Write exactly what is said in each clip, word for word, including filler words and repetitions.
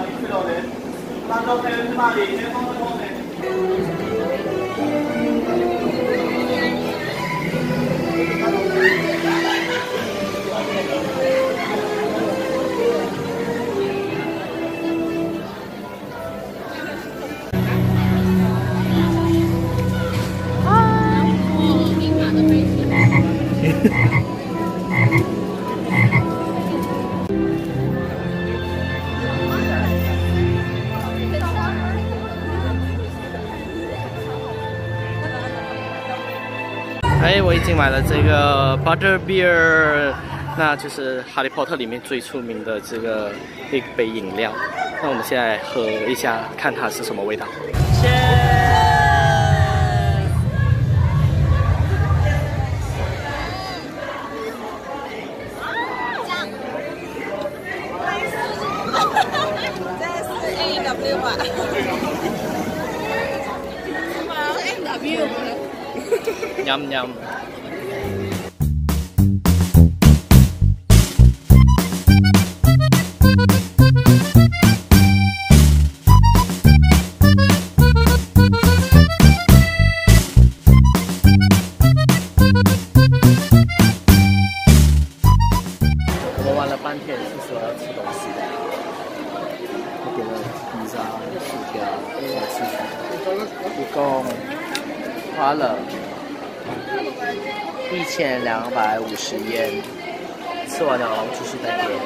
哎，我已经买了这个 Butter Beer， 那就是《哈利波特》里面最出名的这个一杯饮料。那我们现在喝一下，看它是什么味道。nhâm nhâm我们玩了半天是说要吃东西的，我点了披萨、薯条、小吃薯，一共花了一千两百五十元，吃完了然后继续再点。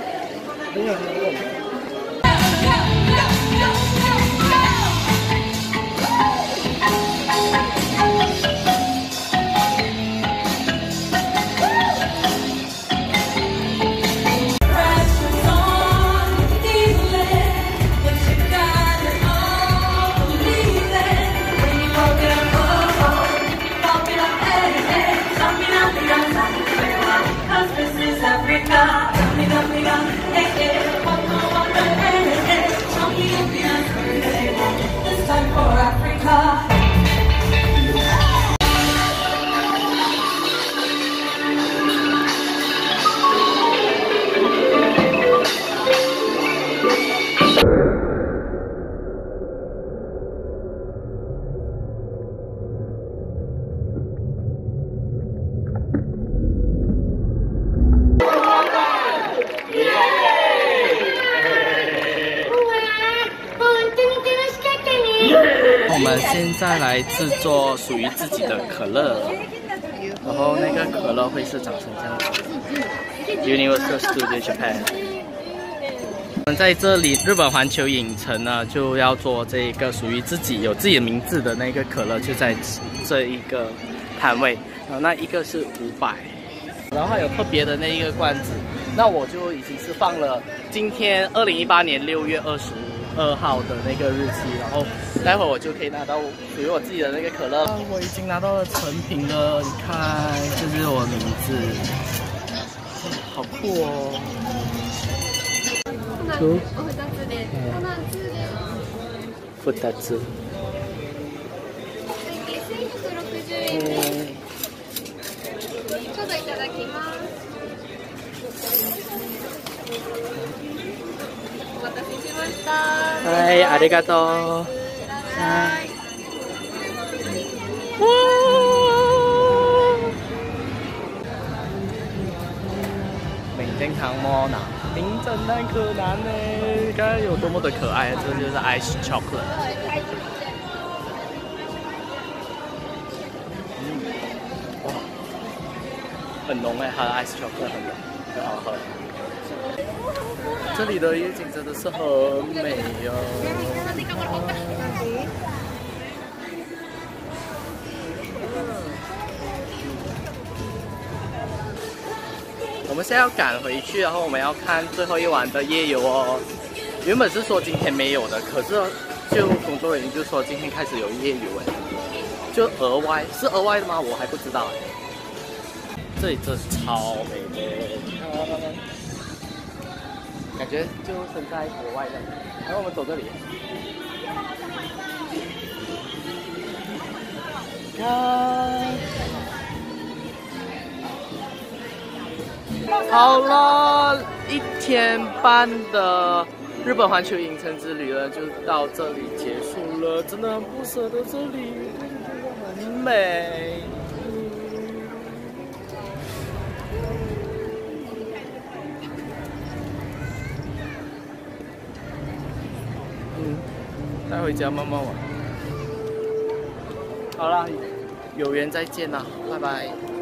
我们现在来制作属于自己的可乐，然后那个可乐会是长成这样子。Universal Studio Japan。我们在这里日本环球影城呢，就要做这个属于自己有自己的名字的那个可乐，就在这一个摊位。然后那一个是五百，然后还有特别的那一个罐子，那我就已经是放了今天二零一八年六月二十二号的那个日期，然后待会我就可以拿到属于我自己的那个可乐。我已经拿到了成品了，你看，这就是我的名字，好酷哦！two，二つ。嗯。ちょうどいただきます。お待たせしました。はい、ありがとう。はい。哇！名侦探柯南，名侦探柯南呢？刚刚有多么的可爱，这就是 ice chocolate。很浓哎，它的 ice chocolate 很浓，很好喝。这里的夜景真的是很美哦。我们现在要赶回去，然后我们要看最后一晚的夜游哦。原本是说今天没有的，可是就工作人员就说今天开始有夜游哎，就额外是额外的吗？我还不知道哎。这里真的超美的，感觉就身在国外的。然后我们走这里，看，好了，一天半的日本环球影城之旅呢，就到这里结束了，真的很不舍得这里，很美。嗯，带回家慢慢玩。好啦，有缘再见啦，拜拜。